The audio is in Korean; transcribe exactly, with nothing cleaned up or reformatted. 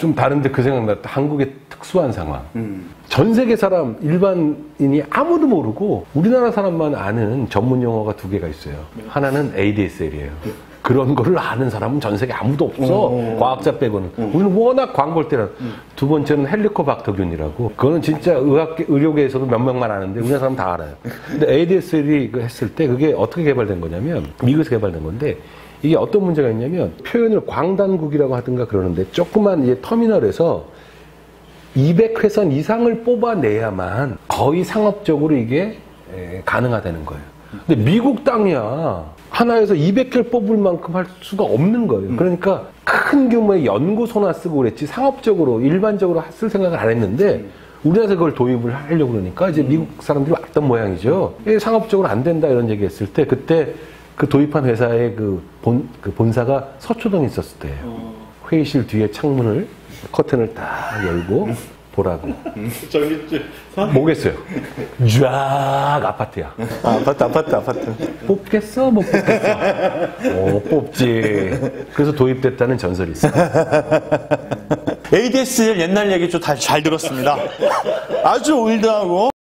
좀 다른데 그 생각났다. 한국의 특수한 상황. 음. 전 세계 사람, 일반인이 아무도 모르고 우리나라 사람만 아는 전문 용어가 두 개가 있어요. 하나는 에이디에스엘이에요. 그런 거를 아는 사람은 전 세계 아무도 없어. 오, 과학자 빼고는. 오. 우리는 워낙 광고를 때라. 음. 두 번째는 헬리코박터균이라고. 그거는 진짜 의학, 의료계에서도 몇 명만 아는데 우리나라 사람 다 알아요. 근데 에이디에스엘이 했을 때 그게 어떻게 개발된 거냐면, 미국에서 개발된 건데, 이게 어떤 문제가 있냐면, 표현을 광단국이라고 하든가 그러는데, 조그만 이제 터미널에서 이백 회선 이상을 뽑아내야만 거의 상업적으로 이게 가능하다는 거예요. 근데 미국 땅이야. 하나에서 이백 개를 뽑을 만큼 할 수가 없는 거예요. 그러니까 큰 규모의 연구소나 쓰고 그랬지 상업적으로 일반적으로 쓸 생각을 안 했는데 우리나라에서 그걸 도입을 하려고 그러니까 이제 미국 사람들이 왔던 모양이죠. 상업적으로 안 된다 이런 얘기 했을 때 그때 그 도입한 회사의 그 본, 그 본사가 서초동에 있었을 때예요. 회의실 뒤에 창문을 커튼을 딱 열고 보라고. 저기 뭐겠어요? 쫙 아파트야. 아, 아파트, 아파트, 아파트. 뽑겠어? 못 뽑겠어? 어, 뽑지. 그래서 도입됐다는 전설이 있어요. 에이디에스엘 옛날 얘기 좀 잘 들었습니다. 아주 올드하고